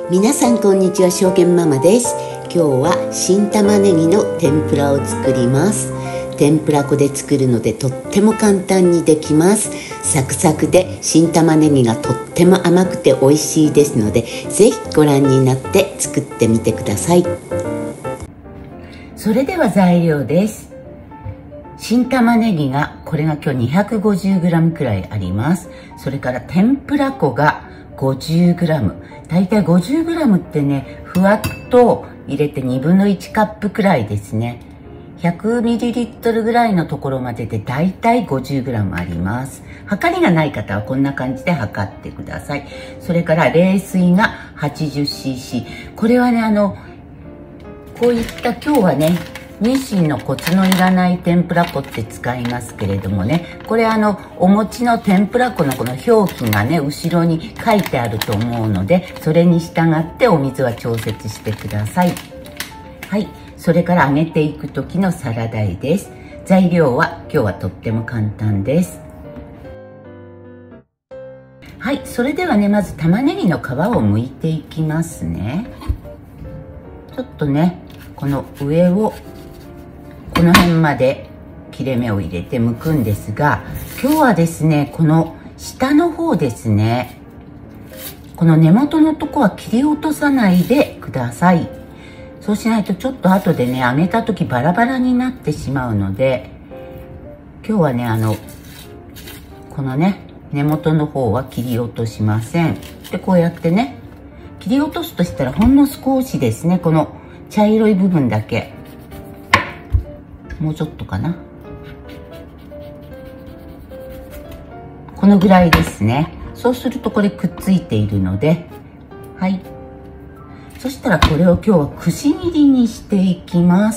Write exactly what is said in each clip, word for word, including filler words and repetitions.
皆さんこんにちは、証券ママです。今日は新玉ねぎの天ぷらを作ります。天ぷら粉で作るのでとっても簡単にできます。サクサクで新玉ねぎがとっても甘くて美味しいですので、ぜひご覧になって作ってみてください。それでは材料です。新玉ねぎがこれが今日 にひゃくごじゅうグラム くらいあります。それから天ぷら粉が ごじゅうグラム、 だいたい ごじゅうグラム ってね、ふわっと入れてにぶんのいちカップくらいですね。ひゃくミリリットル ぐらいのところまででだいたい ごじゅうグラム あります。はかりがない方はこんな感じで測ってください。それから冷水が はちじゅっシーシー、 これはね、あのこういった今日はね、日清のコツのいらない天ぷら粉って使いますけれどもね、これあのお餅の天ぷら粉のこの表記がね、後ろに書いてあると思うので、それに従ってお水は調節してください。はい、それから揚げていく時のサラダ油です。材料は今日はとっても簡単です。はい、それではね、まず玉ねぎの皮を剥いていきますね。ちょっとね、この上をこの辺まで切れ目を入れて剥くんですが、今日はですね、この下の方ですね、この根元のとこは切り落とさないでください。そうしないとちょっと後でね、揚げた時バラバラになってしまうので、今日はね、あのこのね、根元の方は切り落としません。で、こうやってね、切り落とすとしたらほんの少しですね、この茶色い部分だけ、もうちょっとかな、このぐらいですね。そうするとこれくっついているので、はい、そしたらこれを今日はくし切りにしていきます。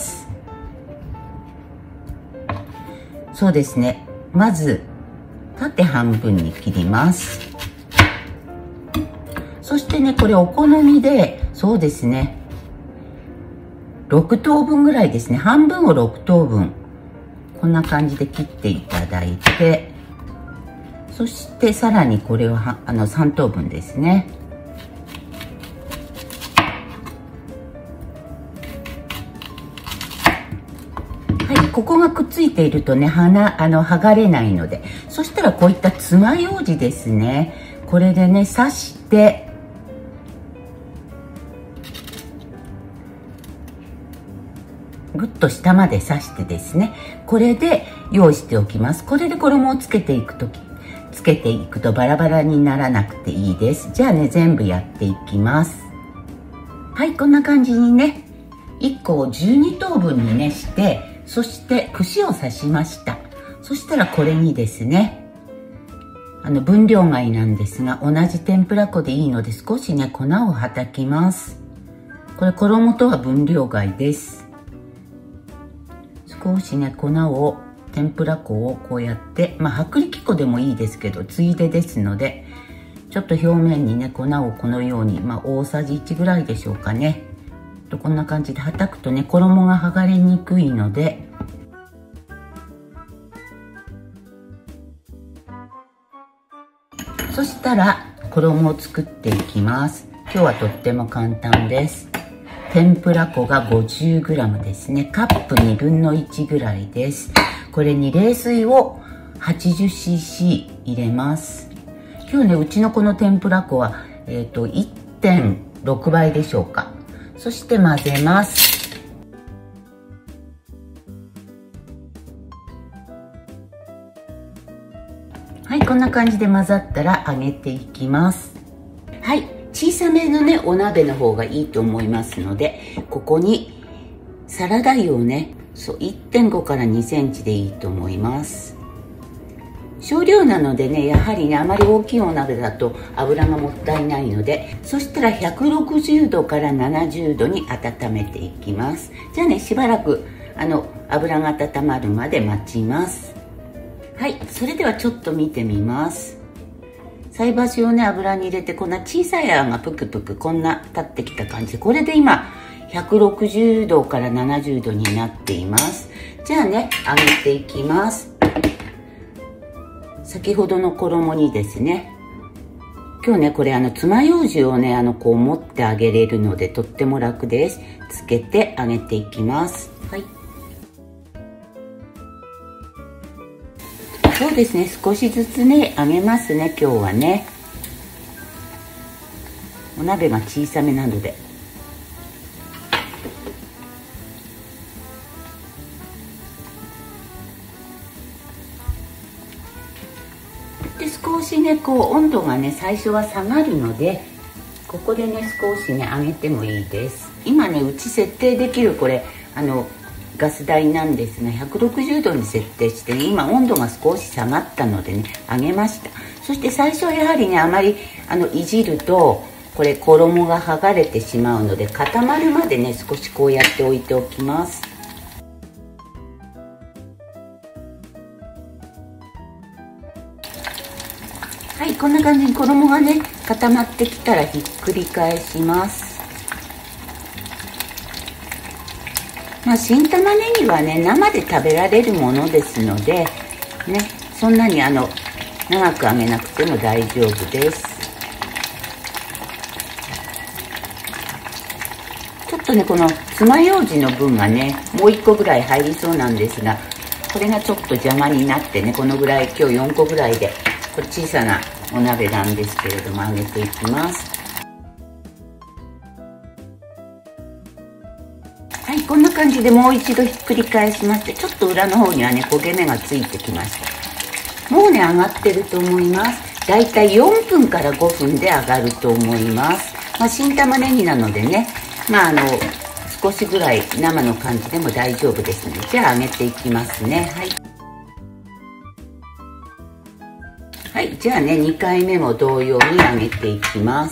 そうですね、まず縦半分に切ります。そしてね、これお好みで、そうですね、ろくとうぶんぐらいですね。半分をろくとうぶん、こんな感じで切っていただいて、そしてさらにこれをはあのさんとうぶんですね。はい、ここがくっついているとね、はなあの剥がれないので、そしたらこういった爪楊枝ですね、これでね刺してぐっと下まで刺してですね、これで用意しておきます。これで衣をつけていくときつけていくとバラバラにならなくていいです。じゃあね、全部やっていきます。はい、こんな感じにね、いっこをじゅうにとうぶんにねして、そして串を刺しました。そしたらこれにですね、あの分量外なんですが、同じ天ぷら粉でいいので少しね粉をはたきます。これ衣とは分量外です。少しね粉を、天ぷら粉をこうやって、まあ薄力粉でもいいですけど、ついでですので、ちょっと表面にね粉をこのように、まあ大さじいちぐらいでしょうかね、とこんな感じではたくとね、衣が剥がれにくいので、そしたら衣を作っていきます。今日はとっても簡単です。天ぷら粉が ごじゅうグラム ですね。カップにぶんのいちぐらいです。これに冷水を はちじゅっシーシー 入れます。今日ね、うちのこの天ぷら粉は、えーと いってんろくばいでしょうか。そして混ぜます。はい、こんな感じで混ざったら揚げていきます。はい、小さめのねお鍋の方がいいと思いますので、ここにサラダ油をね、そう いってんごからにセンチでいいと思います。少量なのでね、やはりね、あまり大きいお鍋だと油がもったいないので、そしたらひゃくろくじゅうどからななじゅうどに温めていきます。じゃあね、しばらくあの油が温まるまで待ちます。はい、それではちょっと見てみます。菜箸をね油に入れて、こんな小さい泡がぷくぷくこんな立ってきた感じで、これで今ひゃくろくじゅうどからななじゅうどになっています。じゃあね、揚げていきます。先ほどの衣にですね、 今日ねこれあの爪楊枝をねあのこう持ってあげれるのでとっても楽です。つけてあげていきます。はい、そうですね、少しずつねあげますね。今日はねお鍋が小さめなので。で少しねこう温度がね最初は下がるので、ここでね少しね上げてもいいです。今ねうち設定できるこれあのガス台なんですが、ひゃくろくじゅうどに設定して、ね、今温度が少し下がったのでね上げました。そして最初はやはりねあまりあのいじるとこれ衣が剥がれてしまうので、固まるまでね少しこうやって置いておきます。はい、こんな感じに衣がね固まってきたらひっくり返します。まあ新玉ねぎはね生で食べられるものですのでね、そんなにあの長く揚げなくても大丈夫です。ちょっとねこの爪楊枝の分がねもういっこぐらい入りそうなんですが、これがちょっと邪魔になってね、このぐらい今日よんこぐらいで、これ小さなお鍋なんですけれども揚げていきます。はい、こんな感じでもう一度ひっくり返しまして、ちょっと裏の方にはね焦げ目がついてきました。もうね上がってると思います。だいたいよんぷんからごふんで上がると思います。まあ、新玉ねぎなのでね、まああの少しぐらい生の感じでも大丈夫ですので、じゃあ揚げていきますね。はい、はい、じゃあねにかいめも同様に揚げていきます。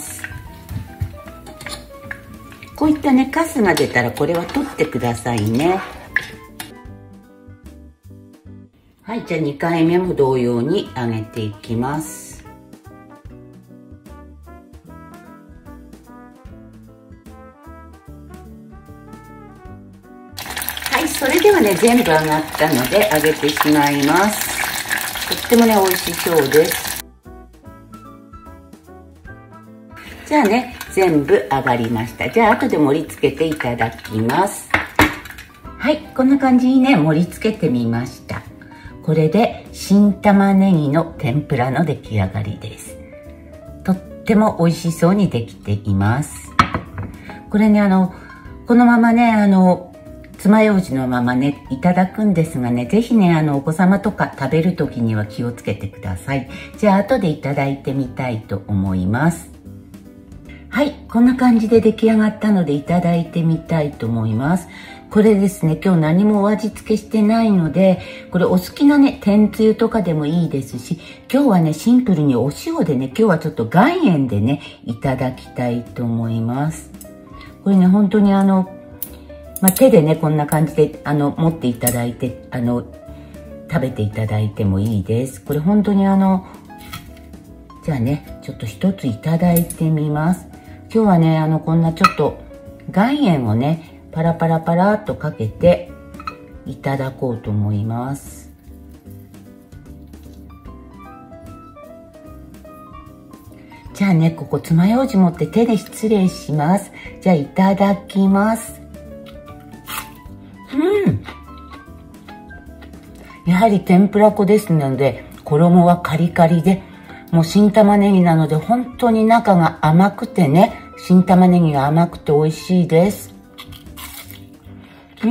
こういったねカスが出たらこれは取ってくださいね。はい、じゃあにかいめも同様に揚げていきます。はい、それではね全部揚がったので揚げてしまいます。とってもね美味しそうです。じゃあね全部揚がりました。じゃあ後で盛り付けていただきます。はい、こんな感じにね盛り付けてみました。これで新玉ねぎの天ぷらの出来上がりです。とっても美味しそうにできています。これねあのこのままねあの爪楊枝のままねいただくんですがね、ぜひねあのお子様とか食べる時には気をつけてください。じゃあ後でいただいてみたいと思います。はい、こんな感じで出来上がったのでいただいてみたいと思います。これですね、今日何もお味付けしてないので、これお好きなね天つゆとかでもいいですし、今日はねシンプルにお塩でね、今日はちょっと岩塩でねいただきたいと思います。これね本当にあのまあ、手でねこんな感じであの持っていただいてあの食べていただいてもいいです。これ本当にあのじゃあねちょっと一ついただいてみます。今日はねあのこんなちょっと岩塩をねパラパラパラっとかけていただこうと思います。じゃあねここ爪楊枝持って手で失礼します。じゃあいただきます。うん、やはり天ぷら粉ですので衣はカリカリで、もう新玉ねぎなので本当に中が甘くてね、新玉ねぎが甘くて美味しいです。うん、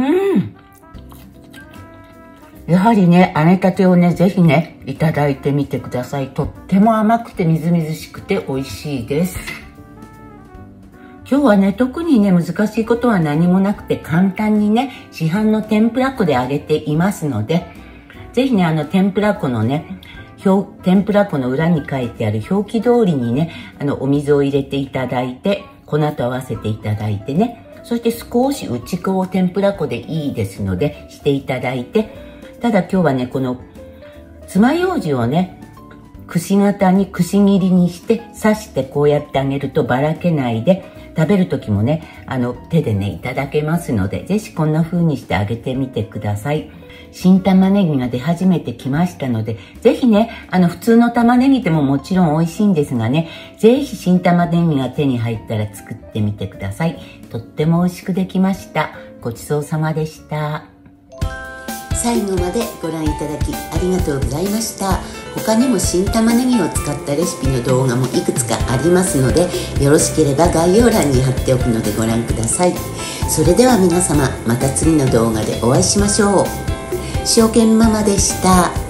やはりね揚げたてをねぜひねいただいてみてください。とっても甘くてみずみずしくて美味しいです。今日はね特にね難しいことは何もなくて、簡単にね市販の天ぷら粉で揚げていますので、ぜひねあの天ぷら粉のね表天ぷら粉の裏に書いてある表記通りにねあのお水を入れていただいて、粉と合わせていただいてね、そして少し内子を天ぷら粉でいいですのでしていただいて、ただ今日はねこの爪楊枝をねくし形にくし切りにして刺してこうやってあげるとばらけないで、食べる時もねあの手でねいただけますので、ぜひこんな風にしてあげてみてください。 新玉ねぎが出始めてきましたので、ぜひね、あの普通の玉ねぎでももちろん美味しいんですがね、ぜひ新玉ねぎが手に入ったら作ってみてください。とっても美味しくできました。ごちそうさまでした。最後までご覧いただきありがとうございました。他にも新玉ねぎを使ったレシピの動画もいくつかありますので、よろしければ概要欄に貼っておくのでご覧ください。それでは皆様、また次の動画でお会いしましょう。証券ママでした。